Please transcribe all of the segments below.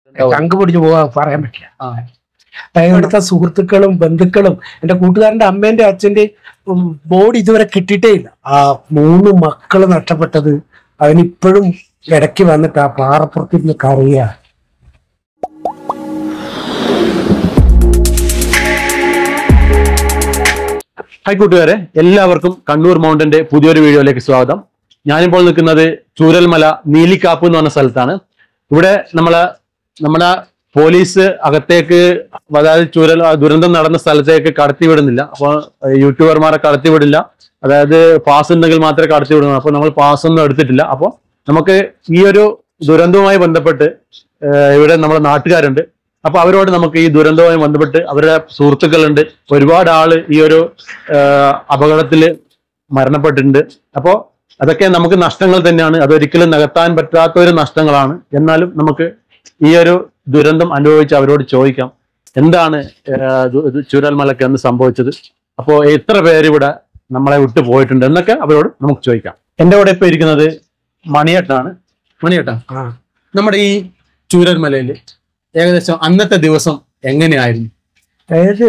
ചങ്ക് പിടിച്ചു പോവാ പറയാൻ പറ്റില്ല. അവിടുത്തെ സുഹൃത്തുക്കളും ബന്ധുക്കളും എന്റെ കൂട്ടുകാരന്റെ അമ്മേന്റെ അച്ഛന്റെ ബോഡി ഇതുവരെ കിട്ടിയിട്ടേ ഇല്ല. ആ 3 മക്കള് നഷ്ടപ്പെട്ടത് അവനിപ്പോഴും ഇടയ്ക്ക് വന്നിട്ട് ആ പാറപ്പുറത്തിരുന്ന് കരയുക. ഹായ് കൂട്ടുകാരെ, എല്ലാവർക്കും കണ്ണൂർ മൗണ്ടന്റെ പുതിയൊരു വീഡിയോയിലേക്ക് സ്വാഗതം. ഞാനിപ്പോൾ നിൽക്കുന്നത് ചൂരൽമല നീലിക്കാപ്പ് എന്ന് പറഞ്ഞ സ്ഥലത്താണ്. ഇവിടെ നമ്മുടെ പോലീസ് അകത്തേക്ക്, അതായത് ദുരന്തം നടന്ന സ്ഥലത്തേക്ക് കടത്തിവിടുന്നില്ല. അപ്പോൾ യൂട്യൂബർമാരെ കടത്തിവിടില്ല. അതായത് പാസ് ഉണ്ടെങ്കിൽ മാത്രമേ കടത്തിവിടുന്നു. അപ്പോൾ നമ്മൾ പാസ് ഒന്നും എടുത്തിട്ടില്ല. അപ്പോൾ നമുക്ക് ഈ ഒരു ദുരന്തവുമായി ബന്ധപ്പെട്ട് ഇവിടെ നമ്മുടെ നാട്ടുകാരുണ്ട്. അപ്പൊ അവരോട് നമുക്ക് ഈ ദുരന്തവുമായി ബന്ധപ്പെട്ട് അവരുടെ സുഹൃത്തുക്കളുണ്ട്. ഒരുപാട് ആള് ഈ ഒരു അപകടത്തിൽ മരണപ്പെട്ടിട്ടുണ്ട്. അപ്പോൾ അതൊക്കെ നമുക്ക് നഷ്ടങ്ങൾ തന്നെയാണ്. അതൊരിക്കലും നികത്താൻ പറ്റാത്ത ഒരു നഷ്ടങ്ങളാണ്. എന്നാലും നമുക്ക് ഈ ഒരു ദുരന്തം അനുഭവിച്ച് അവരോട് ചോദിക്കാം, എന്താണ് ചൂരൽമലയ്ക്ക് എന്ന് സംഭവിച്ചത്, അപ്പോൾ എത്ര പേര് ഇവിടെ നമ്മളെ വിട്ടു പോയിട്ടുണ്ട് എന്നൊക്കെ അവരോട് നമുക്ക് ചോദിക്കാം. എൻ്റെ കൂടെ ഇപ്പൊ ഇരിക്കുന്നത് മണിയേട്ടാണ്. മണിയേട്ടാ, നമ്മുടെ ഈ ചൂരൽമലയിൽ ഏകദേശം അന്നത്തെ ദിവസം എങ്ങനെയായിരുന്നു? അതായത്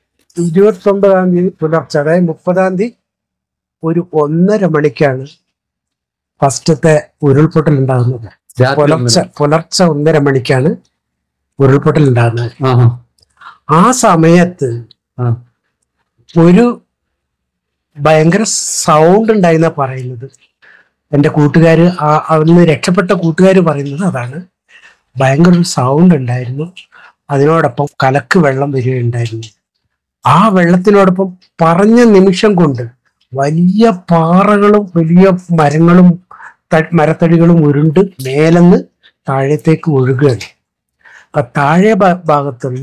29-ാം തീയതി പുലർച്ചെ, അതായത് 30-ാം തീയതി ഒരു 1:30 മണിക്കാണ് ഫസ്റ്റത്തെ ഉരുൾപൊട്ടൽ ഉണ്ടാകുന്നത്. പുലർച്ചെ 1:30 മണിക്കാണ് ഉരുൾപൊട്ടൽ ഉണ്ടാകുന്നത്. ആ സമയത്ത് ഒരു ഭയങ്കര സൗണ്ട് ഉണ്ടായിന്നാ പറയുന്നത്. എൻ്റെ കൂട്ടുകാര്, അന്ന് രക്ഷപ്പെട്ട കൂട്ടുകാര് പറയുന്നത് അതാണ്. ഭയങ്കര ഒരു സൗണ്ട് ഉണ്ടായിരുന്നു. അതിനോടൊപ്പം കലക്ക് വെള്ളം വരികയുണ്ടായിരുന്നു. ആ വെള്ളത്തിനോടൊപ്പം പറഞ്ഞ നിമിഷം കൊണ്ട് വലിയ പാറകളും വലിയ മരങ്ങളും മരത്തടികളും ഉരുണ്ട് മേലെന്ന് താഴത്തേക്ക് ഒഴുകുകയാണ്. ആ താഴെ ഭാഗത്തുള്ള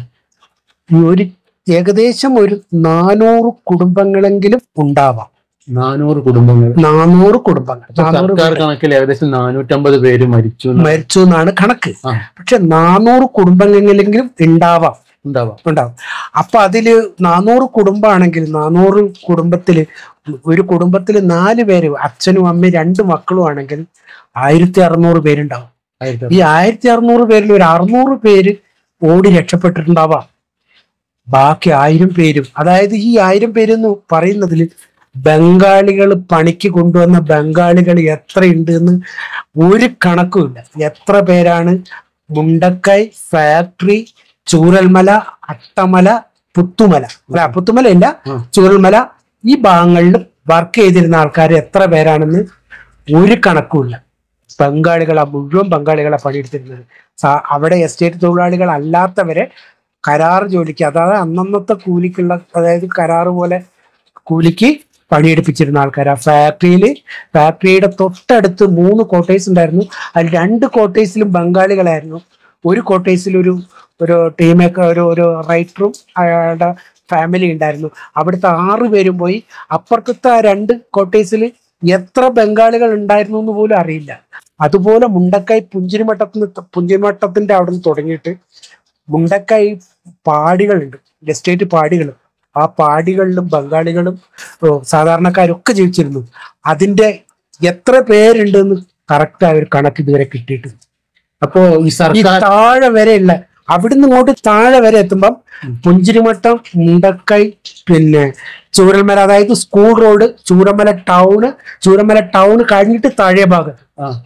ഒരു ഏകദേശം ഒരു 400 കുടുംബങ്ങളെങ്കിലും ഉണ്ടാവാം. 400 കുടുംബങ്ങൾ. 400 കുടുംബങ്ങൾ. കണക്കിൽ ഏകദേശം 450 പേര് മരിച്ചു എന്നാണ് കണക്ക്. പക്ഷെ 400 കുടുംബങ്ങളെങ്കിലും ഉണ്ടാവാം. അപ്പൊ അതില് 400 കുടുംബമാണെങ്കിൽ 400 കുടുംബത്തില് ഒരു കുടുംബത്തില് 4 പേര്, അച്ഛനും അമ്മയും 2 മക്കളും ആണെങ്കിൽ 1600 പേരുണ്ടാവും. ഈ 1600 പേരിൽ ഒരു 600 പേര് ഓടി രക്ഷപ്പെട്ടിട്ടുണ്ടാവാം. ബാക്കി 1000 പേരും, അതായത് ഈ 1000 പേരെന്ന് പറയുന്നതിൽ ബംഗാളികൾ പണിക്ക് കൊണ്ടുവന്ന ബംഗാളികൾ എത്രയുണ്ട് എന്ന് ഒരു കണക്കുമില്ല. എത്ര പേരാണ് മുണ്ടക്കൈ, ഫാക്ടറി, ചൂരൽമല, അട്ടമല, പുത്തുമല ഇല്ല, ചൂരൽമല, ഈ ഭാഗങ്ങളിൽ വർക്ക് ചെയ്തിരുന്ന ആൾക്കാർ എത്ര പേരാണെന്ന് ഒരു കണക്കുമില്ല. മുഴുവൻ ബംഗാളികളെ പണിയെടുത്തിരുന്നത്. അവിടെ എസ്റ്റേറ്റ് തൊഴിലാളികൾ അല്ലാത്തവരെ കരാർ ജോലിക്ക്, അതായത് അന്നന്നത്തെ കൂലിക്കുള്ള, അതായത് കരാറ് പോലെ കൂലിക്ക് പണിയെടുപ്പിച്ചിരുന്ന ആൾക്കാരാ. ഫാക്ടറിയുടെ തൊട്ടടുത്ത് 3 ക്വാർട്ടേഴ്സ് ഉണ്ടായിരുന്നു. അതിൽ 2 ക്വാർട്ടേഴ്സിലും ബംഗാളികളായിരുന്നു. ഒരു ക്വാർട്ടേഴ്സിൽ ഒരു ടീമേക്കർ, ഒരു റൈറ്ററും അയാളുടെ ഫാമിലി ഉണ്ടായിരുന്നു. അവിടുത്തെ 6 പേരും പോയി. അപ്പുറത്തെ 2 ക്വാർട്ടേഴ്സിൽ എത്ര ബംഗാളികൾ ഉണ്ടായിരുന്നു എന്ന് പോലും അറിയില്ല. അതുപോലെ മുണ്ടക്കൈ പുഞ്ചിരിമട്ടത്തിന്റെ അവിടെ നിന്ന് തുടങ്ങിയിട്ട് മുണ്ടക്കൈ പാടികളുണ്ട്, എസ്റ്റേറ്റ് പാടികൾ. ആ പാടികളിലും ബംഗാളികളും സാധാരണക്കാരൊക്കെ ജീവിച്ചിരുന്നു. അതിന്റെ എത്ര പേരുണ്ടെന്ന് കറക്റ്റ് ആയ ഒരു കണക്ക് ഇതുവരെ കിട്ടിയിട്ട്. അപ്പോ ഈ താഴെ വരെയുള്ള, അവിടുന്ന് ഇങ്ങോട്ട് താഴെ വരെ എത്തുമ്പം പുഞ്ചിരിമട്ടം, മുണ്ടക്കൈ, പിന്നെ ചൂരൽമല, അതായത് സ്കൂൾ റോഡ്, ചൂരൽമല ടൗണ് കഴിഞ്ഞിട്ട് താഴെ ഭാഗത്ത്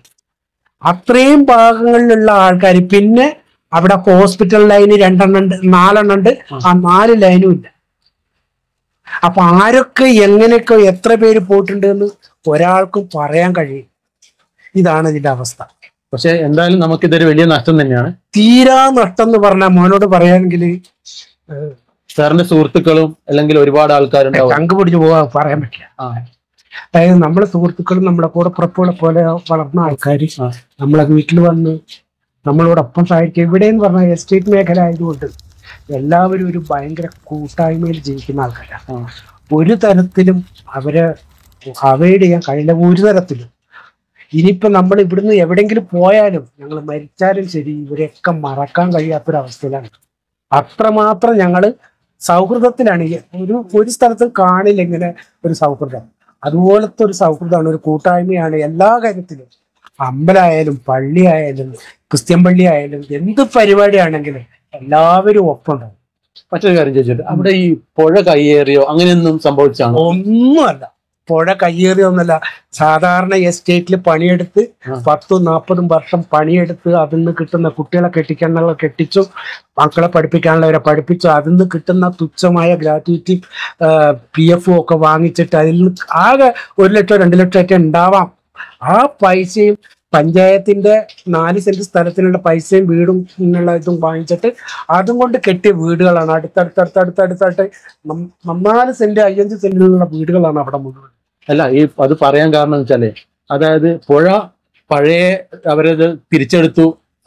അത്രയും ഭാഗങ്ങളിലുള്ള ആൾക്കാർ. പിന്നെ അവിടെ ഹോസ്പിറ്റൽ ലൈന് 4 ഉണ്ട്. ആ 4 ലൈനും ഇല്ല. അപ്പൊ ആരൊക്കെ എങ്ങനെയൊക്കെ എത്ര പേര് പോയിട്ടുണ്ട് എന്ന് ഒരാൾക്കും പറയാൻ കഴിയും. ഇതാണ് ഇതിന്റെ അവസ്ഥ. പക്ഷെ എന്തായാലും നമുക്കിതൊരു വലിയ നഷ്ടം തന്നെയാണ്. തീരാ നഷ്ടം എന്ന് പറഞ്ഞാൽ മോനോട് പറയാമെങ്കിൽ സാറിന്റെ സുഹൃത്തുക്കളും അല്ലെങ്കിൽ ഒരുപാട് ആൾക്കാരുണ്ടാവും. ചങ്ക് പിടിച്ചു പോവാ പറയാൻ പറ്റില്ല. അതായത് നമ്മളെ സുഹൃത്തുക്കളും നമ്മളെ കൂടെ പുറപ്പുകളെ പോലെ വളർന്ന ആൾക്കാർ നമ്മളെ വീട്ടിൽ വന്ന് നമ്മളോടൊപ്പം സഹായിക്കുക. ഇവിടെ എന്ന് പറഞ്ഞാൽ എസ്റ്റേറ്റ് മേഖല ആയതുകൊണ്ട് എല്ലാവരും ഒരു ഭയങ്കര കൂട്ടായ്മയിൽ ജീവിക്കുന്ന ആൾക്കാരാണ്. ഒരു തരത്തിലും അവരെ അവോയ്ഡ് ചെയ്യാൻ കഴിയില്ല, ഒരു തരത്തിലും. ഇനിയിപ്പോ നമ്മൾ ഇവിടുന്ന് എവിടെയെങ്കിലും പോയാലും, ഞങ്ങൾ മരിച്ചാലും ശരി, ഇവരെയൊക്കെ മറക്കാൻ കഴിയാത്തൊരവസ്ഥയിലാണ്. അത്രമാത്രം ഞങ്ങള് സൗഹൃദത്തിലാണ്. ഒരു സ്ഥലത്തും കാണില്ല ഇങ്ങനെ ഒരു സൗഹൃദം. അതുപോലത്തെ ഒരു സൗഹൃദമാണ്, ഒരു കൂട്ടായ്മയാണ് എല്ലാ കാര്യത്തിലും. അമ്പലമായാലും പള്ളിയായാലും ക്രിസ്ത്യൻ പള്ളി ആയാലും എന്ത് പരിപാടിയാണെങ്കിലും എല്ലാവരും ഒപ്പമുണ്ടാവും. മറ്റൊരു കാര്യം ചോദിച്ചിട്ട്, അവിടെ ഈ പുഴ കയ്യേറിയോ അങ്ങനെയൊന്നും സംഭവിച്ചാണോ? ഒന്നുമല്ല, പുഴ കയ്യേറിയൊന്നുമല്ല. സാധാരണ എസ്റ്റേറ്റിൽ പണിയെടുത്ത് 10-40 വർഷം പണിയെടുത്ത് അതിൽ നിന്ന് കിട്ടുന്ന കുട്ടികളെ കെട്ടിക്കാനുള്ള കെട്ടിച്ചു, മക്കളെ പഠിപ്പിക്കാനുള്ളവരെ പഠിപ്പിച്ചു, അതിൽ നിന്ന് കിട്ടുന്ന തുച്ഛമായ ഗ്രാറ്റുവിറ്റി PF ഒക്കെ വാങ്ങിച്ചിട്ട് അതിൽ നിന്ന് ആകെ 1 ലക്ഷം 2 ലക്ഷം ഒക്കെ ഉണ്ടാവാം. ആ പൈസയും പഞ്ചായത്തിന്റെ 4 സെന്റ് സ്ഥലത്തിനുള്ള പൈസയും വീടും എന്നുള്ള ഇതും വാങ്ങിച്ചിട്ട് അതും കൊണ്ട് കെട്ടിയ വീടുകളാണ്. അടുത്തടുത്തടുത്തടുത്തടുത്തായിട്ട് 4 സെന്റ് 5 സെന്റിലുള്ള വീടുകളാണ് അവിടെ മുഴുവൻ. അല്ല, ഈ അത് പറയാൻ കാരണം എന്ന് വെച്ചാല്, അതായത് പുഴ പഴയ അവരത് തിരിച്ചെടുത്തു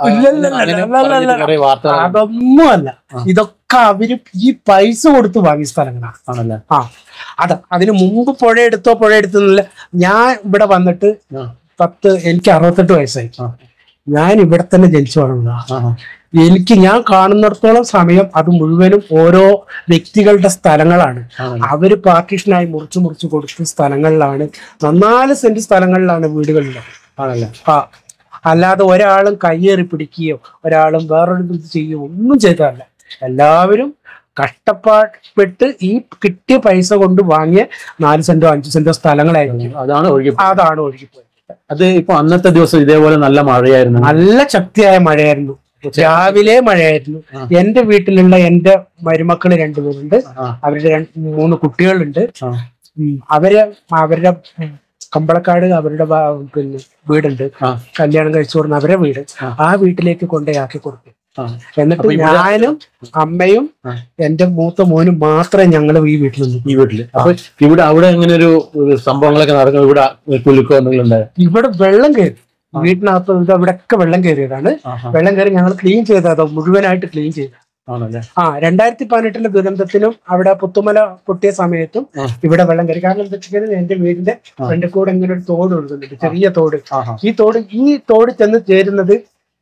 വാർത്ത. അതൊന്നും അല്ല, ഇതൊക്കെ അവര് ഈ പൈസ കൊടുത്ത് വാങ്ങിയ സ്ഥലങ്ങളാണ്. ആണല്ലേ? അതിന് മുമ്പ് പുഴ എടുത്തെന്നില്ല. ഞാൻ ഇവിടെ വന്നിട്ട് എനിക്ക് 68 വയസ്സായി. ഞാൻ ഇവിടെ തന്നെ ജനിച്ചു വളർന്നതാണ്. ഞാൻ കാണുന്നിടത്തോളം സമയം അത് മുഴുവനും ഓരോ വ്യക്തികളുടെ സ്ഥലങ്ങളാണ്. അവര് പാർട്ടീഷനായി മുറിച്ച് കൊടുത്ത സ്ഥലങ്ങളിലാണ്, 4 സെന്റ് സ്ഥലങ്ങളിലാണ് വീടുകളുള്ളത്. ആണല്ലേ? അല്ലാതെ ഒരാളും കയ്യേറി പിടിക്കുകയോ ഒരാളും വേറൊരു ഇത് ചെയ്യുകയോ ഒന്നും ചെയ്തതല്ല. എല്ലാവരും കഷ്ടപ്പെട്ട് ഈ കിട്ടിയ പൈസ കൊണ്ട് വാങ്ങിയ 4 സെന്റോ 5 സെന്റോ സ്ഥലങ്ങളായിരുന്നു. അതാണ് ഒഴുകിപ്പോയത്. അത് ഇപ്പൊ അന്നത്തെ ദിവസം ഇതേപോലെ നല്ല മഴയായിരുന്നു, നല്ല ശക്തിയായ മഴയായിരുന്നു. രാവിലെ മഴയായിരുന്നു. എന്റെ വീട്ടിലുള്ള എന്റെ മരുമക്കള് 2 പേരുണ്ട്. അവരുടെ 3 കുട്ടികളുണ്ട്. അവരുടെ കമ്പളക്കാട് അവരുടെ പിന്നെ വീടുണ്ട്, കല്യാണം കഴിച്ചു കൊടുക്കുന്ന അവരുടെ വീട്. ആ വീട്ടിലേക്ക് കൊണ്ടേയാക്കി കൊടുത്തു. എന്നിട്ട് ഞാനും അമ്മയും എന്റെ മൂത്ത മോനും മാത്രമേ ഞങ്ങൾ ഈ വീട്ടിൽ നിന്നു. അപ്പൊ അവിടെ എങ്ങനെ ഒരു സംഭവങ്ങളൊക്കെ നടക്കും? കുലുക്കോ എന്തെങ്കിലും ഉണ്ടായോ? ഇവിടെ വെള്ളം കയറി, വീട്ടിനകത്ത് ഇവിടെയൊക്കെ വെള്ളം കയറിയതാണ്. വെള്ളം കയറി ഞങ്ങൾ ക്ലീൻ ചെയ്തത്, മുഴുവനായിട്ട് ക്ലീൻ ചെയ്ത. 2018 ദുരന്തത്തിനും അവിടെ പുത്തുമല പൊട്ടിയ സമയത്തും ഇവിടെ വെള്ളം കയറി. കാരണം എന്താ വെച്ചാൽ എന്റെ വീടിന്റെ ഫ്രണ്ടിൽ കൂടെ ഇങ്ങനെ ഒരു തോട് ഒഴുകുന്നുണ്ട്, ചെറിയ തോട്. ഈ തോട് ചെന്ന് ചേരുന്നത്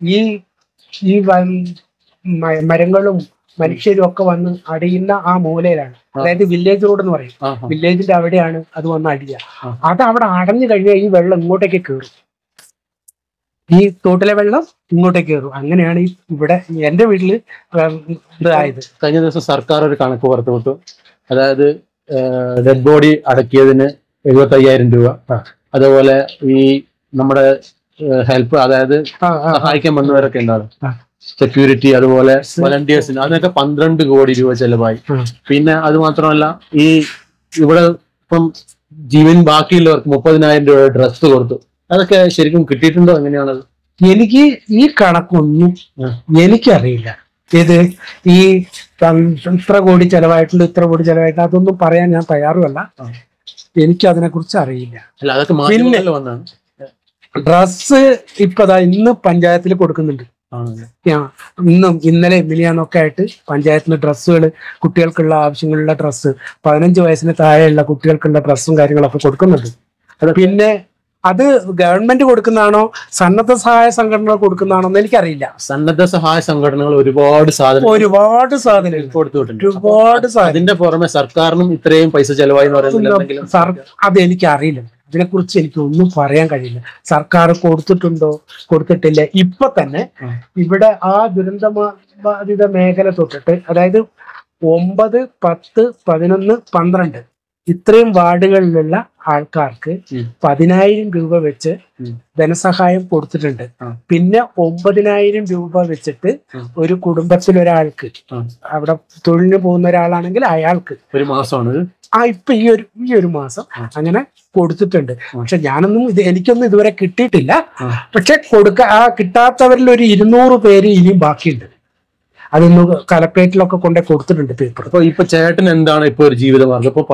ഈ മരങ്ങളും മനുഷ്യരും ഒക്കെ വന്ന് അടിയുന്ന ആ മൂലയിലാണ്. അതായത് വില്ലേജ് റോഡ് എന്ന് പറയും. വില്ലേജിന്റെ അവിടെയാണ് അത് വന്ന് അടിയ. അത് അവിടെ അടഞ്ഞു കഴിഞ്ഞാൽ ഈ വെള്ളം ഇങ്ങോട്ടേക്ക് കയറും. ഈ തോട്ടിലെ വെള്ളം ഇങ്ങോട്ടേക്ക് കയറും. അങ്ങനെയാണ് ഇവിടെ എന്റെ വീട്ടില് ഇതായത്. കഴിഞ്ഞ ദിവസം സർക്കാർ ഒരു കണക്ക് പുറത്തുവിട്ടു. അതായത് ഡെഡ് ബോഡി അടക്കിയതിന് 75,000 രൂപ. അതുപോലെ ഈ നമ്മുടെ ഹെൽപ്പ്, അതായത് സഹായിക്കാൻ വന്നവരൊക്കെ ഉണ്ടാവും, സെക്യൂരിറ്റി, അതുപോലെ വളണ്ടിയേഴ്സിന്, അതിനൊക്കെ 12 കോടി രൂപ ചെലവായി. പിന്നെ അത് മാത്രമല്ല, ഈ ഇവിടെ ഇപ്പം ജീവൻ ബാക്കിയുള്ളവർക്ക് 30,000 രൂപ ഡ്രസ് കൊടുത്തു. അതൊക്കെ ശരിക്കും കിട്ടിയിട്ടുണ്ടോ? എങ്ങനെയാണത്? എനിക്ക് ഈ കണക്കൊന്നും എനിക്കറിയില്ല. ഇത് ഈ ഇത്ര കോടി ചെലവായിട്ടുള്ളൂ, ഇത്ര കോടി ചെലവായിട്ടുള്ള അതൊന്നും പറയാൻ ഞാൻ തയ്യാറുമല്ല. എനിക്ക് അതിനെ കുറിച്ച് അറിയില്ല. പിന്നെ ഡ്രസ്സ് ഇന്ന് പഞ്ചായത്തിൽ കൊടുക്കുന്നുണ്ട്. ഇന്നലെ മിനിയാന്നൊക്കെ ആയിട്ട് പഞ്ചായത്തിന് ഡ്രസ്സുകൾ, കുട്ടികൾക്കുള്ള ആവശ്യങ്ങളുള്ള ഡ്രസ്സ്, 15 വയസ്സിന് താഴെയുള്ള കുട്ടികൾക്കുള്ള ഡ്രസ്സും കാര്യങ്ങളൊക്കെ കൊടുക്കുന്നുണ്ട്. പിന്നെ അത് ഗവൺമെന്റ് കൊടുക്കുന്നതാണോ സന്നദ്ധ സഹായ സംഘടനകൾ കൊടുക്കുന്നതാണോ എന്ന് എനിക്കറിയില്ല. സന്നദ്ധ സഹായ സംഘടനകൾ ഒരുപാട് സാധനങ്ങൾ കൊടുത്തുവിട്ടുണ്ട്. അതിന്റെ പുറമെ സർക്കാരിനും ഇത്രയും പൈസ ചെലവായി അതെനിക്കറിയില്ല. അതിനെക്കുറിച്ച് എനിക്കൊന്നും പറയാൻ കഴിയില്ല. സർക്കാർ കൊടുത്തിട്ടുണ്ടോ കൊടുത്തിട്ടില്ല. ഇപ്പൊ തന്നെ ഇവിടെ ആ ദുരന്തബാധിത മേഖല തൊട്ടിട്ട്, അതായത് 9, 10, 11, 12 ഇത്രയും വാർഡുകളിലുള്ള ആൾക്കാർക്ക് 10,000 രൂപ വെച്ച് ധനസഹായം കൊടുത്തിട്ടുണ്ട്. പിന്നെ 9,000 രൂപ വെച്ചിട്ട് ഒരു കുടുംബത്തിലൊരാൾക്ക്, അവിടെ തൊഴിലിന് പോകുന്ന ഒരാളാണെങ്കിൽ അയാൾക്ക് ഒരു മാസമാണ് ഇപ്പൊ ഈ ഒരു മാസം അങ്ങനെ കൊടുത്തിട്ടുണ്ട്. പക്ഷെ എനിക്കൊന്നും ഇതുവരെ കിട്ടിയിട്ടില്ല. പക്ഷെ കിട്ടാത്തവരിൽ ഒരു 200 പേര് ഇനിയും ബാക്കിയുണ്ട്. അതൊന്ന് കലക്ട്രേറ്റിലൊക്കെ കൊണ്ടേ കൊടുത്തിട്ടുണ്ട് പേപ്പർ. അപ്പൊ ഇപ്പൊ ചേട്ടൻ എന്താണ് ഇപ്പൊ ഒരു ജീവിതമാർഗം? ഇപ്പൊ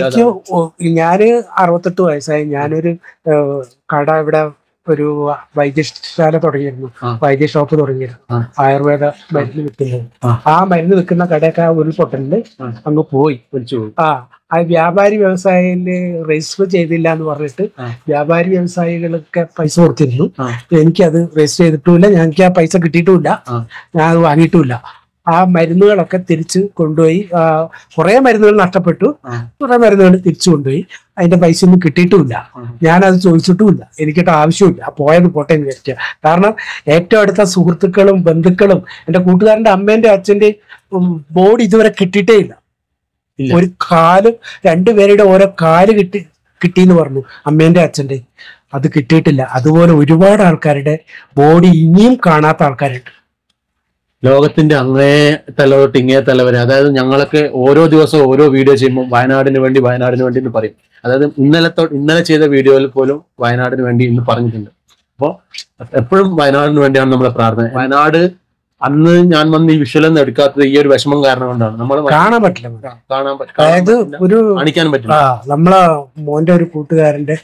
ഞാന് 68 വയസ്സായി. ഞാനൊരു കട ഇവിടെ ഒരു വൈദ്യശാല തുടങ്ങിയിരുന്നു, വൈദ്യ ഷോപ്പ് തുടങ്ങിയിരുന്നു, ആയുർവേദ മരുന്ന് വിൽക്കുന്നത്. ആ മരുന്ന് വിൽക്കുന്ന കടയൊക്കെ ഉരുൾപൊട്ടലില് അങ്ങ് പോയി. ആ വ്യാപാരി വ്യവസായില് രജിസ്റ്റർ ചെയ്തില്ല എന്ന് പറഞ്ഞിട്ട് വ്യാപാരി വ്യവസായികളൊക്കെ പൈസ കൊടുത്തിരുന്നു. എനിക്കത് രജിസ്റ്റർ ചെയ്തിട്ടുമില്ല, എനിക്ക് ആ പൈസ കിട്ടിയിട്ടുമില്ല, ഞാൻ അത് വാങ്ങിയിട്ടുമില്ല. ആ മരുന്നുകളൊക്കെ തിരിച്ച് കൊണ്ടുപോയി. കുറെ മരുന്നുകൾ നഷ്ടപ്പെട്ടു, കുറെ മരുന്നുകൾ തിരിച്ചു കൊണ്ടുപോയി. അതിന്റെ പൈസ ഒന്നും കിട്ടിയിട്ടുമില്ല. ഞാനത് ചോദിച്ചിട്ടുമില്ല, എനിക്കിട്ട് ആവശ്യമില്ല. പോയത് പോട്ടെ എന്ന് വിചാരിച്ച. കാരണം ഏറ്റവും അടുത്ത സുഹൃത്തുക്കളും ബന്ധുക്കളും എൻ്റെ കൂട്ടുകാരൻ്റെ അമ്മേന്റെ അച്ഛൻ്റെ ബോഡി ഇതുവരെ കിട്ടിയിട്ടേ ഇല്ല. ഒരു കാല്, രണ്ടുപേരുടെ ഓരോ കാല് കിട്ടിയെന്ന് പറഞ്ഞു അമ്മേന്റെ അച്ഛൻ്റെ. അത് കിട്ടിയിട്ടില്ല. അതുപോലെ ഒരുപാട് ആൾക്കാരുടെ ബോഡി ഇനിയും കാണാത്ത ആൾക്കാരുണ്ട്. ലോകത്തിന്റെ അങ്ങേ തല തൊട്ട് ഇങ്ങേ തല വരെ. അതായത് ഞങ്ങളൊക്കെ ഓരോ ദിവസവും ഓരോ വീഡിയോ ചെയ്യുമ്പോൾ വയനാടിന് വേണ്ടി എന്ന് പറയും. അതായത് ഇന്നലെ ചെയ്ത വീഡിയോയിൽ പോലും വയനാടിന് വേണ്ടി എന്ന് പറഞ്ഞിട്ടുണ്ട്. അപ്പോൾ എപ്പോഴും വയനാടിന് വേണ്ടിയാണ് നമ്മളെ പ്രാർത്ഥന. വയനാട് അന്ന് ഞാൻ വന്ന് ഈ വിഷ്വലൊന്നും എടുക്കാത്തത് ഈ ഒരു വിഷമം കാരണം കൊണ്ടാണ്. നമ്മൾ കാണാൻ പറ്റില്ല. അതായത് കാണിക്കാൻ പറ്റില്ല. നമ്മളെ മോന്റെ ഒരു കൂട്ടുകാരന്റെ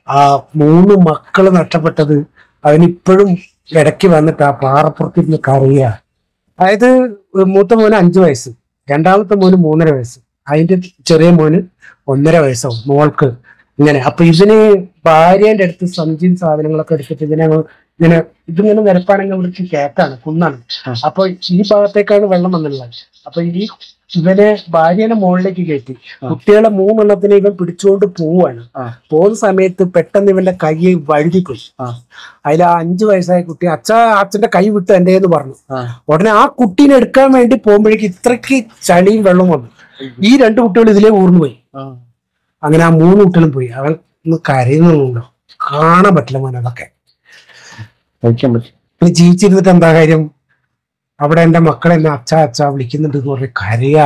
3 മക്കള് നഷ്ടപ്പെട്ടത് അവനിപ്പോഴും ഇടയ്ക്ക് വന്നിട്ട് ആ പാറപ്പുറത്തിരുന്ന് കരയുക. അതായത് മൂത്ത മോന് 5 വയസ്സ്, രണ്ടാമത്തെ മോന് 3.5 വയസ്സ്, അതിന്റെ ചെറിയ മോന് 1.5 വയസ്സാവും മോൾക്ക്. ഇങ്ങനെ അപ്പൊ ഇതിന് ഭാര്യേന്റെ അടുത്ത് സഞ്ചിയും സാധനങ്ങളൊക്കെ എടുത്തിട്ട് ഇതിങ്ങനെ നിരപ്പാണെങ്കിൽ ഇവിടേക്ക് കേറ്റാണ്, കുന്നാണ്. അപ്പൊ ഈ ഭാഗത്തേക്കാണ് വെള്ളം വന്നിട്ടുള്ളത്. അപ്പൊ ഇവനെ ഭാര്യനെ മുകളിലേക്ക് കയറ്റി കുട്ടികളെ 3 എണ്ണത്തിനെ ഇവൻ പിടിച്ചുകൊണ്ട് പോവാണ്. പോകുന്ന സമയത്ത് പെട്ടെന്ന് ഇവന്റെ കൈ വഴുതിപ്പോയി. അതിൽ ആ 5 വയസ്സായ കുട്ടി അച്ഛന്റെ കൈ വിട്ട് എന്റെ എന്ന് പറഞ്ഞു. ഉടനെ ആ കുട്ടീനെ എടുക്കാൻ വേണ്ടി പോകുമ്പോഴേക്ക് ഇത്രയ്ക്ക് ചളിയും വെള്ളം വന്നു. ഈ 2 കുട്ടികൾ ഇതിലേ ഊർന്നു പോയി. അങ്ങനെ ആ 3 കുട്ടികളും പോയി. അവൻ ഒന്ന് കരയുന്നുണ്ടോ, കാണാൻ പറ്റില്ല മോനെ. അതൊക്കെ ജീവിച്ചിരുന്നിട്ട് എന്താ കാര്യം? അവിടെ എന്റെ മക്കളെ എന്നെ അച്ഛ വിളിക്കുന്നുണ്ട് എന്ന് പറഞ്ഞ് കരയാ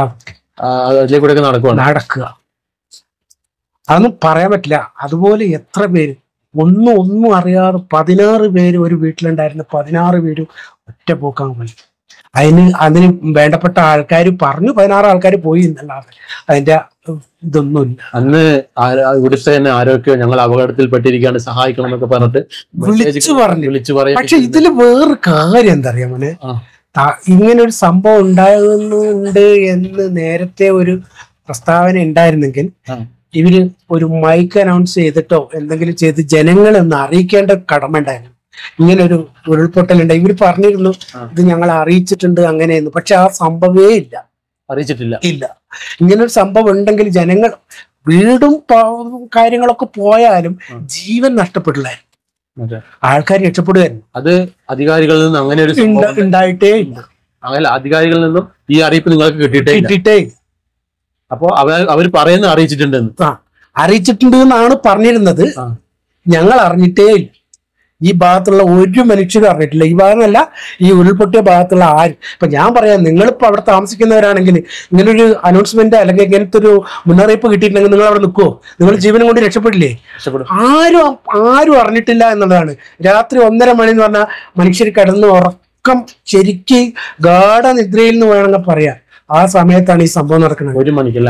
നടക്കുക. അതൊന്നും പറയാൻ പറ്റില്ല. അതുപോലെ എത്ര പേര് ഒന്നും അറിയാതെ 16 പേര് ഒരു വീട്ടിലുണ്ടായിരുന്ന 16 പേരും ഒറ്റ പോക്കാൻ പോയി. അതിന് വേണ്ടപ്പെട്ട ആൾക്കാർ പറഞ്ഞു, 16 ആൾക്കാർ പോയി എന്നല്ലാതെ അതിന്റെ ഇതൊന്നുമില്ല. അന്ന് ഇവിടുത്തെ തന്നെ ആരോഗ്യം ഞങ്ങൾ അപകടത്തിൽപ്പെട്ടിരിക്കുകയാണ്, സഹായിക്കണം എന്നൊക്കെ പറഞ്ഞിട്ട് വിളിച്ചു പറഞ്ഞു. പക്ഷെ ഇതില് വേറൊരു കാര്യം എന്താ അറിയാ മോനെ, ഇങ്ങനെ ഒരു സംഭവം ഉണ്ടാകുന്നുണ്ട് എന്ന് നേരത്തെ ഒരു പ്രസ്താവന ഉണ്ടായിരുന്നെങ്കിൽ ഇവര് ഒരു മൈക്ക് അനൗൺസ് ചെയ്തിട്ടോ എന്തെങ്കിലും ചെയ്ത് ജനങ്ങളെ ഒന്ന് അറിയിക്കേണ്ട കടമ ഉണ്ടായിരുന്നു. ഇങ്ങനെ ഒരു ഉരുൾപൊട്ടലുണ്ട്, ഇവര് പറഞ്ഞിരുന്നു ഇത് ഞങ്ങൾ അറിയിച്ചിട്ടുണ്ട് അങ്ങനെയെന്ന്. പക്ഷെ ആ സംഭവമേ അറിയിച്ചിട്ടില്ല. ഇങ്ങനൊരു സംഭവം ഉണ്ടെങ്കിൽ ജനങ്ങൾ വീടും കാര്യങ്ങളൊക്കെ പോയാലും ജീവൻ നഷ്ടപ്പെട്ടില്ലായിരുന്നു, ആൾക്കാർ രക്ഷപ്പെടുകയായിരുന്നു. അത് അധികാരികളിൽ നിന്ന് അങ്ങനെ ഒരു ഉണ്ടായിട്ടേ ഇല്ല. അങ്ങനെ അധികാരികളിൽ നിന്നും ഈ അറിയിപ്പ് നിങ്ങൾക്ക് കിട്ടിയിട്ടേ. അപ്പോ അവർ പറയുന്നത് അറിയിച്ചിട്ടുണ്ട് എന്നാണ് പറഞ്ഞിരുന്നത്. ഞങ്ങൾ അറിഞ്ഞിട്ടേ ഇല്ല. ഈ ഭാഗത്തുള്ള ഒരു മനുഷ്യരും അറിഞ്ഞിട്ടില്ല. ഈ ഭാഗമല്ല, ഈ ഉരുൾപൊട്ടിയ ഭാഗത്തുള്ള ആരും. ഇപ്പൊ ഞാൻ പറയാം, നിങ്ങളിപ്പോ അവിടെ താമസിക്കുന്നവരാണെങ്കിൽ ഇങ്ങനൊരു അനൗൺസ്മെന്റ് അല്ലെങ്കിൽ ഇങ്ങനത്തെ ഒരു മുന്നറിയിപ്പ് കിട്ടിയിട്ടുണ്ടെങ്കിൽ നിങ്ങൾ അവിടെ നിൽക്കുമോ? നിങ്ങൾ ജീവനും കൊണ്ട് രക്ഷപ്പെടില്ലേ? ആരും അറിഞ്ഞിട്ടില്ല എന്നുള്ളതാണ്. രാത്രി 1:30 മണി എന്ന് പറഞ്ഞാൽ മനുഷ്യർ കിടന്ന് ഉറക്കം ശരിക്ക് ഗാഠനിദ്രയിൽ നിന്ന് വേണമെങ്കിൽ പറയാം. ആ സമയത്താണ് ഈ സംഭവം നടക്കുന്നത്. 1 മണിക്കല്ല,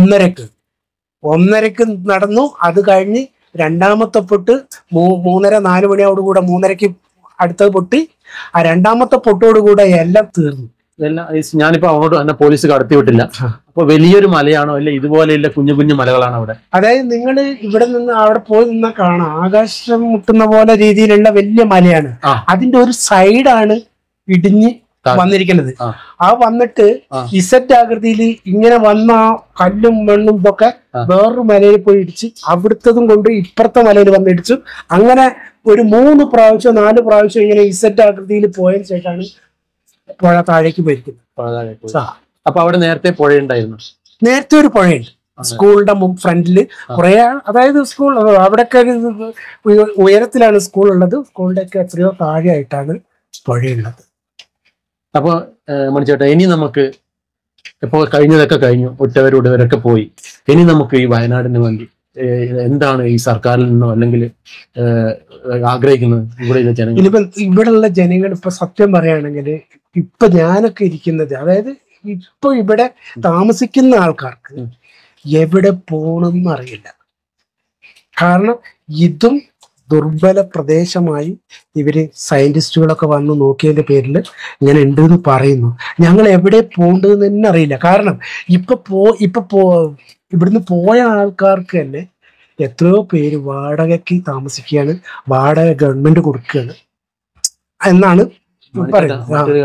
1:30 നടന്നു. അത് കഴിഞ്ഞ് രണ്ടാമത്തെ പൊട്ട് 3:30-4 മണിയോടുകൂടെ 3:30 അടുത്തത് പൊട്ടി. ആ രണ്ടാമത്തെ പൊട്ടോടുകൂടെ എല്ലാം തീർന്നു. ഞാനിപ്പോ അങ്ങോട്ട് തന്നെ പോലീസ് കടത്തി വിട്ടില്ല. അപ്പൊ വലിയൊരു മലയാണോ അല്ലെ ഇതുപോലെയുള്ള കുഞ്ഞു കുഞ്ഞു മലകളാണ് അവിടെ? അതായത് നിങ്ങൾ ഇവിടെ നിന്ന് അവിടെ പോയി നിന്നാ കാണാം, ആകാശം മുട്ടുന്ന പോലെ രീതിയിലുള്ള വലിയ മലയാണ്. അതിന്റെ ഒരു സൈഡാണ് ഇടിഞ്ഞ് വന്നിരിക്കുന്നത്. ആ വന്നിട്ട് ഇസറ്റ് ആകൃതിയിൽ ഇങ്ങനെ വന്ന ആ കല്ലും മണ്ണും ഇതൊക്കെ വേറൊരു മലയിൽ പോയി ഇടിച്ച് അവിടുത്തതും കൊണ്ട് ഇപ്പുറത്തെ മലയിൽ വന്നിടിച്ചു. അങ്ങനെ ഒരു 3 പ്രാവശ്യം 4 പ്രാവശ്യം ഇങ്ങനെ ഇസറ്റ് ആകൃതിയിൽ പോയതിനു ശേഷമാണ് പുഴ താഴേക്ക് പോയിരിക്കുന്നത്. അപ്പൊ അവിടെ നേരത്തെ പുഴയുണ്ടായിരുന്നു? നേരത്തെ ഒരു പുഴയുണ്ട് സ്കൂളിന്റെ ഫ്രണ്ടില് കുറെ. അതായത് സ്കൂൾ അവിടെയൊക്കെ ഉയരത്തിലാണ് സ്കൂൾ ഉള്ളത്. സ്കൂളിന്റെ ഒക്കെ എത്രയോ താഴെയായിട്ടാണ് പുഴയുള്ളത്. അപ്പൊ മണിച്ചേട്ടാ, ഇനി നമുക്ക് ഇപ്പൊ കഴിഞ്ഞതൊക്കെ കഴിഞ്ഞു, ഉറ്റവരൊക്കെ പോയി. ഇനി നമുക്ക് ഈ വയനാടിന് വേണ്ടി എന്താണ് ഈ സർക്കാരിൽ നിന്നോ അല്ലെങ്കിൽ ആഗ്രഹിക്കുന്നത്? ഇവിടെയുള്ള ജനങ്ങൾ ഇപ്പൊ സത്യം പറയുകയാണെങ്കിൽ ഇപ്പൊ ഞാനൊക്കെ ഇരിക്കുന്നത്, അതായത് ഇപ്പൊ ഇവിടെ താമസിക്കുന്ന ആൾക്കാർക്ക് എവിടെ പോകണമെന്ന് അറിയില്ല. കാരണം ഇതും ദുർബല പ്രദേശമായി ഇവര് സയന്റിസ്റ്റുകളൊക്കെ വന്ന് നോക്കിയതിന്റെ പേരിൽ ഇങ്ങനെ ഉണ്ട് എന്ന് പറയുന്നു. ഞങ്ങൾ എവിടെ പോകേണ്ടതെന്ന് തന്നെ അറിയില്ല. കാരണം ഇപ്പൊ ഇവിടുന്ന് പോയ ആൾക്കാർക്ക് തന്നെ എത്രയോ പേര് വാടകയ്ക്ക് താമസിക്കുകയാണ്, വാടക ഗവൺമെന്റ് കൊടുക്കുകയാണ് എന്നാണ് പറയുന്നത്.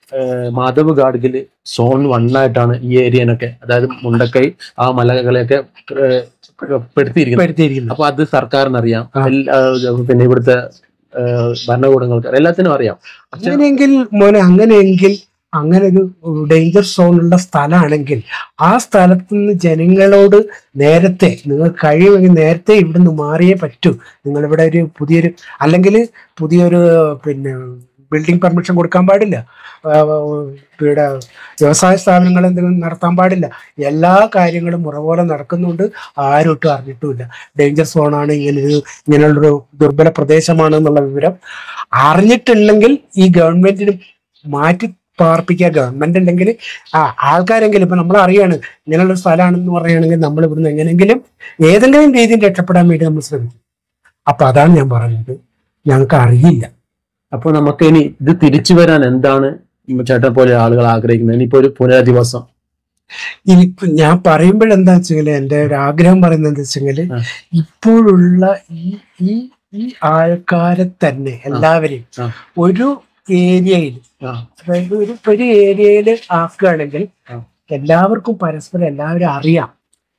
മാധവ് ഗാഡ്ഗില് സോൺ 1 ആയിട്ടാണ് ഈ ഏരിയനൊക്കെ, അതായത് മുണ്ടക്കൈ ആ മലകളെയൊക്കെ പെടുത്തിയിരിക്കുന്നത്. അപ്പൊ അത് സർക്കാരിന് അറിയാം, പിന്നെ ഇവിടുത്തെ ഭരണകൂടങ്ങൾക്ക് എല്ലാത്തിനും അറിയാം. അങ്ങനെയെങ്കിൽ മോനെ, അങ്ങനെയെങ്കിൽ അങ്ങനെ ഒരു ഡേഞ്ചർ സോണുള്ള സ്ഥലമാണെങ്കിൽ ആ സ്ഥലത്ത് നിന്ന് ജനങ്ങളോട് നേരത്തെ, നിങ്ങൾ കഴിയുമെങ്കിൽ നേരത്തെ ഇവിടുന്ന് മാറിയേ പറ്റൂ. നിങ്ങളിവിടെ ഒരു പുതിയൊരു, അല്ലെങ്കിൽ പുതിയൊരു പിന്നെ ബിൽഡിംഗ് പെർമിഷൻ കൊടുക്കാൻ പാടില്ല, ഇവിടെ വ്യവസായ സ്ഥാപനങ്ങൾ എന്തെങ്കിലും നടത്താൻ പാടില്ല. എല്ലാ കാര്യങ്ങളും മുറ പോലെ നടക്കുന്നുണ്ട്, ആരും ഒട്ടും അറിഞ്ഞിട്ടുമില്ല. ഡേഞ്ചർ സോണാണ്, ഇങ്ങനെയുള്ളൊരു ദുർബല പ്രദേശമാണ് എന്നുള്ള വിവരം അറിഞ്ഞിട്ടുണ്ടെങ്കിൽ ഈ ഗവൺമെന്റിന് മാറ്റി പാർപ്പിക്കുക. ഗവൺമെന്റ് ഉണ്ടെങ്കിൽ ആൾക്കാരെങ്കിലും, ഇപ്പൊ നമ്മൾ അറിയാണ് ഇങ്ങനെയുള്ള സ്ഥലമാണെന്ന് പറയുകയാണെങ്കിൽ നമ്മൾ ഇവിടുന്ന് എങ്ങനെയെങ്കിലും ഏതെങ്കിലും രീതിയിൽ രക്ഷപ്പെടാൻ വേണ്ടി നമ്മൾ ശ്രമിക്കും. അപ്പൊ അതാണ് ഞാൻ പറഞ്ഞത്, ഞങ്ങൾക്ക് അറിയില്ല. അപ്പൊ നമുക്ക് ഇനി ഇത് തിരിച്ചു വരാൻ എന്താണ് ചേട്ടൻ പോലെ ആളുകൾ ആഗ്രഹിക്കുന്നത്? ഇനിയിപ്പോ ഒരു പുനരധിവാസം ഇനിയിപ്പോ ഞാൻ പറയുമ്പോഴെന്താ വെച്ചെങ്കിൽ, എൻ്റെ ഒരു ആഗ്രഹം പറയുന്നത് എന്താ വെച്ചെങ്കിൽ, ഇപ്പോഴുള്ള ഈ ആൾക്കാരെ തന്നെ എല്ലാവരെയും ഒരു ഏരിയയിൽ, അതായത് ഒരു ഏരിയയിൽ ആക്കുകയാണെങ്കിൽ എല്ലാവർക്കും പരസ്പരം എല്ലാവരും അറിയാം,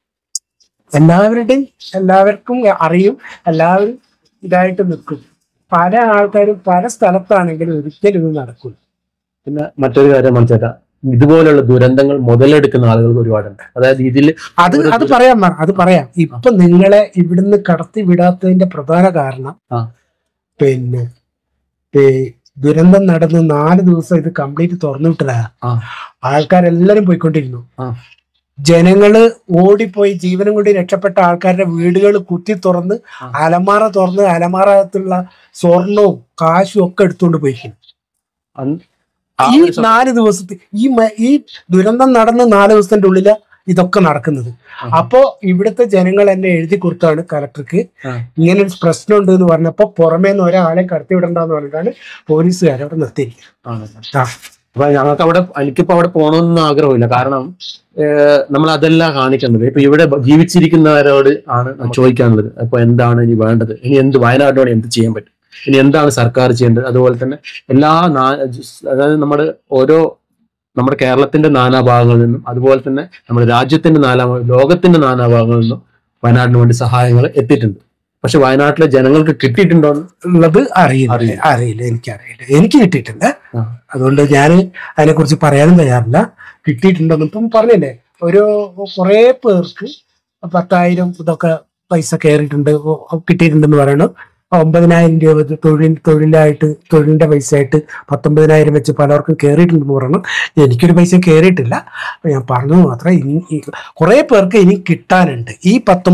എല്ലാവർക്കും അറിയും, എല്ലാവരും ഇതായിട്ട് നിൽക്കും. പല ആൾക്കാരും പല സ്ഥലത്താണെങ്കിലും ഒരിക്കലും ഇത് നടക്കും. പിന്നെ മറ്റൊരു കാര്യം മനസ്സിലാക്കാം, ഇതുപോലുള്ള ദുരന്തങ്ങൾ മുതലെടുക്കുന്ന ആളുകൾ ഒരുപാടുണ്ട്. അതായത് ഇതിൽ അത് പറയാം. ഇപ്പൊ നിങ്ങളെ ഇവിടുന്ന് കടത്തി വിടാത്തതിന്റെ പ്രധാന കാരണം പിന്നെ ദുരന്തം നടന്ന് 4 ദിവസം ഇത് കംപ്ലീറ്റ് തുറന്നു വിട്ടതാ. ആൾക്കാരെല്ലാരും പോയിക്കൊണ്ടിരുന്നു. ജനങ്ങള് ഓടിപ്പോയി ജീവനും കൊണ്ട് രക്ഷപ്പെട്ട ആൾക്കാരുടെ വീടുകൾ കുത്തി തുറന്ന് അലമാറത്തുള്ള സ്വർണവും കാശും ഒക്കെ എടുത്തുകൊണ്ട് പോയിരിക്കുന്നു. ഈ 4 ദിവസത്തെ ഈ ദുരന്തം നടന്ന് 4 ദിവസത്തിന്റെ ഉള്ളില് ഇതൊക്കെ നടക്കുന്നത്. അപ്പോ ഇവിടുത്തെ ജനങ്ങൾ എന്നെ എഴുതി കൊടുത്താണ് കലക്ടർക്ക്, ഇങ്ങനെ ഒരു പ്രശ്നം ഉണ്ട് എന്ന് പറഞ്ഞപ്പോ പുറമേന്ന് ഒരാളെ കടത്തിവിടണ്ടെന്ന് പറഞ്ഞിട്ടാണ് പോലീസുകാർ അവിടെ നിർത്തിയിരിക്കുന്നത്. അപ്പൊ എനിക്കിപ്പോ അവിടെ പോകണമെന്ന് ആഗ്രഹമില്ല. കാരണം നമ്മൾ അതെല്ലാം കാണിക്കുന്നത്. ഇപ്പൊ ഇവിടെ ജീവിച്ചിരിക്കുന്നവരോട് ആണ് ചോദിക്കാനുള്ളത്. അപ്പൊ എന്താണ് ഇനി വേണ്ടത്? ഇനി വയനാടിനോട് എന്ത് ചെയ്യാൻ പറ്റും? ഇനി എന്താണ് സർക്കാർ ചെയ്യേണ്ടത്? അതുപോലെ തന്നെ അതായത് നമ്മുടെ കേരളത്തിന്റെ നാനാഭാഗങ്ങളിൽ നിന്നും, അതുപോലെ തന്നെ നമ്മുടെ രാജ്യത്തിന്റെ ലോകത്തിന്റെ നാനാഭാഗങ്ങളിൽ നിന്നും വയനാടിന് വേണ്ടി സഹായങ്ങൾ എത്തിയിട്ടുണ്ട്. പക്ഷെ വയനാട്ടിലെ ജനങ്ങൾക്ക് കിട്ടിയിട്ടുണ്ടോ എന്നുള്ളത് അറിയില്ല. എനിക്ക് കിട്ടിയിട്ടുണ്ട്. അതുകൊണ്ട് ഞാൻ അതിനെക്കുറിച്ച് പറയാനും തയ്യാറില്ല. കിട്ടിയിട്ടുണ്ടോന്ന് ഇപ്പം പറഞ്ഞില്ലേ, കുറെ പേർക്ക് 10,000 ഇതൊക്കെ പൈസ കയറിയിട്ടുണ്ട്, കിട്ടിയിട്ടുണ്ടെന്ന് പറയണു. 9,000 രൂപ തൊഴിലിന്റെ പൈസ ആയിട്ട് 19,000 വെച്ച് പലർക്കും കയറിയിട്ടുണ്ടെന്ന് പറയണം. എനിക്കൊരു പൈസ കയറിയിട്ടില്ല. ഞാൻ പറഞ്ഞത് മാത്രം, കുറെ പേർക്ക് ഇനി കിട്ടാനുണ്ട്. ഈ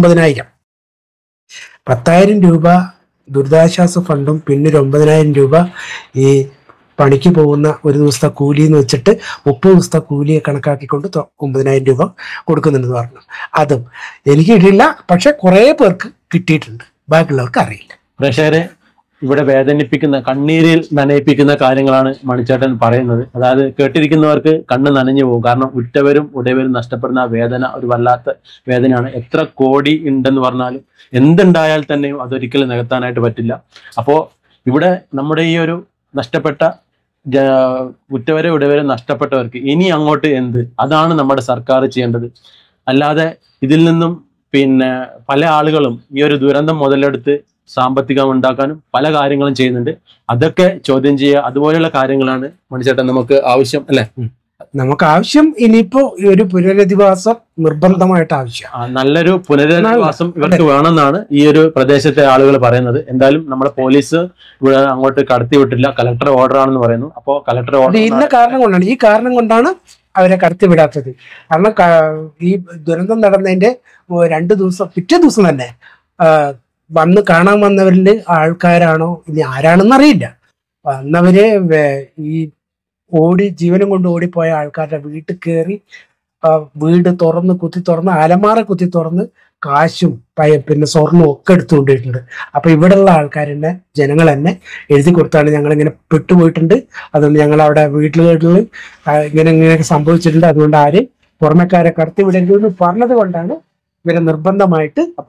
10,000 രൂപ ദുരിതാശ്വാസ ഫണ്ടും പിന്നെ 9,000 രൂപ ഈ പണിക്ക് പോകുന്ന ഒരു ദിവസത്തെ കൂലി എന്ന് വെച്ചിട്ട് 30 ദിവസത്തെ കൂലിയെ കണക്കാക്കിക്കൊണ്ട് 9,000 രൂപ കൊടുക്കുന്നുണ്ടെന്ന് പറഞ്ഞു. അതും എനിക്ക് കിട്ടിയില്ല, പക്ഷെ കുറെ പേർക്ക് കിട്ടിയിട്ടുണ്ട്, ബാക്കിയുള്ളവർക്ക് അറിയില്ല. പ്രേക്ഷകരെ, ഇവിടെ വേദനിപ്പിക്കുന്ന, കണ്ണീരിൽ നനയിപ്പിക്കുന്ന കാര്യങ്ങളാണ് മണിച്ചേട്ടൻ പറയുന്നത്. അതായത് കേട്ടിരിക്കുന്നവർക്ക് കണ്ണ് നനഞ്ഞു പോകും. കാരണം ഉറ്റവരും ഉടയവരും നഷ്ടപ്പെടുന്ന ആ വേദന ഒരു വല്ലാത്ത വേദനയാണ്. എത്ര കോടി ഉണ്ടെന്ന് പറഞ്ഞാലും എന്തുണ്ടായാൽ തന്നെയും അതൊരിക്കലും നികത്താനായിട്ട് പറ്റില്ല. അപ്പോൾ ഇവിടെ നമ്മുടെ ഈ ഒരു നഷ്ടപ്പെട്ട ഉറ്റവരെ ഉടയവരെ നഷ്ടപ്പെട്ടവർക്ക് ഇനി അങ്ങോട്ട് എന്ത്, അതാണ് നമ്മുടെ സർക്കാർ ചെയ്യേണ്ടത്. അല്ലാതെ ഇതിൽ നിന്നും പിന്നെ പല ആളുകളും ഈ ഒരു ദുരന്തം മുതലെടുത്ത് സാമ്പത്തികം ഉണ്ടാക്കാനും പല കാര്യങ്ങളും ചെയ്യുന്നുണ്ട്. അതൊക്കെ ചോദ്യം ചെയ്യുക, അതുപോലെയുള്ള കാര്യങ്ങളാണ് മണിച്ചേട്ടൻ നമുക്ക് ആവശ്യം, അല്ലെ? നമുക്ക് ആവശ്യം ഇനിയിപ്പോ ഒരു പുനരധിവാസം നിർബന്ധമായിട്ട് ആവശ്യം. നല്ലൊരു പുനരധിവാസം ഇവർക്ക് വേണമെന്നാണ് ഈ ഒരു പ്രദേശത്തെ ആളുകൾ പറയുന്നത്. എന്തായാലും നമ്മുടെ പോലീസ് ഇവിടെ അങ്ങോട്ട് കടത്തിവിട്ടില്ല, കലക്ടർ ഓർഡർ ആണെന്ന് പറയുന്നു. അപ്പോൾ കലക്ടർ ഓർഡർ ഈ കാരണം കൊണ്ടാണ് അവരെ കടത്തിവിടാത്തത്. കാരണം ഈ ദുരന്തം നടന്നതിന്റെ 2 ദിവസം പിറ്റേ ദിവസം തന്നെ കാണാൻ വന്നവരിൽ ആൾക്കാരാണോ ഇനി ആരാണെന്ന് അറിയില്ല, വന്നവര് ഈ ജീവനും കൊണ്ട് ഓടിപ്പോയ ആൾക്കാരുടെ വീട്ടിൽ കയറി വീട് കുത്തി തുറന്ന് അലമാറ കുത്തി തുറന്ന് കാശും പിന്നെ സ്വർണ്ണവും ഒക്കെ എടുത്തുകൊണ്ടിട്ടുണ്ട്. അപ്പൊ ഇവിടെയുള്ള ആൾക്കാരെന്നെ ജനങ്ങൾ തന്നെ എഴുതി കൊടുത്താണ് ഞങ്ങളിങ്ങനെ പെട്ടുപോയിട്ടുണ്ട്, അതുകൊണ്ട് ഞങ്ങൾ അവിടെ വീട്ടിലുകളിൽ ഇങ്ങനെയൊക്കെ സംഭവിച്ചിട്ടുണ്ട്, അതുകൊണ്ട് ആര് പുറമേക്കാരെ കടത്തി വിടരുതെന്ന് പറഞ്ഞത് കൊണ്ടാണ് ഇവരെ നിർബന്ധമായിട്ട്. അപ്പോൾ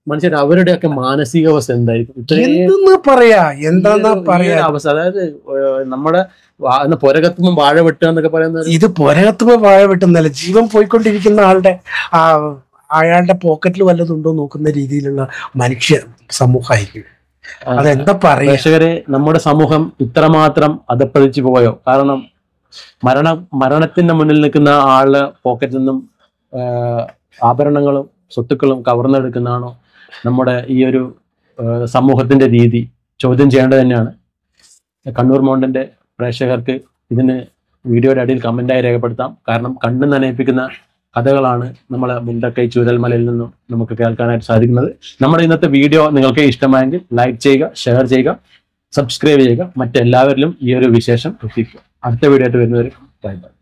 മനുഷ്യർ അവരുടെയൊക്കെ മാനസികാവസ്ഥ എന്തായിരിക്കും? എന്തെന്ന് പറയാ, എന്താന്നാ പറയാ അവസ്ഥ. അതായത് നമ്മുടെ പുരകത്തുമ്പോൾ വാഴ വെട്ടുക എന്നൊക്കെ പറയുന്നത്, ഇത് പുരകത്തുമ്പോ വാഴ വെട്ടുന്നല്ല, ജീവൻ പോയിക്കൊണ്ടിരിക്കുന്ന ആളുടെ അയാളുടെ പോക്കറ്റിൽ വല്ലതുണ്ടോ നോക്കുന്ന രീതിയിലുള്ള മനുഷ്യ സമൂഹമായിരിക്കും. അതെന്താ പറയാ. പ്രേക്ഷകരെ, നമ്മുടെ സമൂഹം ഇത്രമാത്രം അധപ്പതിച്ചു പോയോ? കാരണം മരണത്തിന്റെ മുന്നിൽ നിൽക്കുന്ന ആളുടെ പോക്കറ്റിൽ നിന്നും ആഭരണങ്ങളും സ്വത്തുക്കളും കവർന്നെടുക്കുന്നതാണോ നമ്മുടെ ഈ ഒരു സമൂഹത്തിന്റെ രീതി? ചോദ്യം ചെയ്യേണ്ടത് തന്നെയാണ്. കണ്ണൂർ മൗണ്ടന്റെ പ്രേക്ഷകർക്ക് ഇതിന് വീഡിയോയുടെ അടിയിൽ കമന്റായി രേഖപ്പെടുത്താം. കാരണം കണ്ണു നനയിപ്പിക്കുന്ന കഥകളാണ് നമ്മളെ മുണ്ടക്കൈ ചൂരൽമലയിൽ നിന്നും നമുക്ക് കേൾക്കാനായിട്ട് സാധിക്കുന്നത്. നമ്മുടെ ഇന്നത്തെ വീഡിയോ നിങ്ങൾക്ക് ഇഷ്ടമായെങ്കിൽ ലൈക്ക് ചെയ്യുക, ഷെയർ ചെയ്യുക, സബ്സ്ക്രൈബ് ചെയ്യുക, മറ്റെല്ലാവരിലും ഈ ഒരു വിശേഷം എത്തിക്കുക. അടുത്ത വീഡിയോ ആയിട്ട് വരുന്നവരെ ബൈ ബൈ.